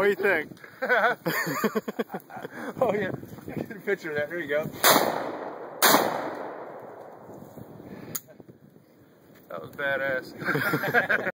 What do you think? Oh yeah, get a picture of that. There you go. That was badass.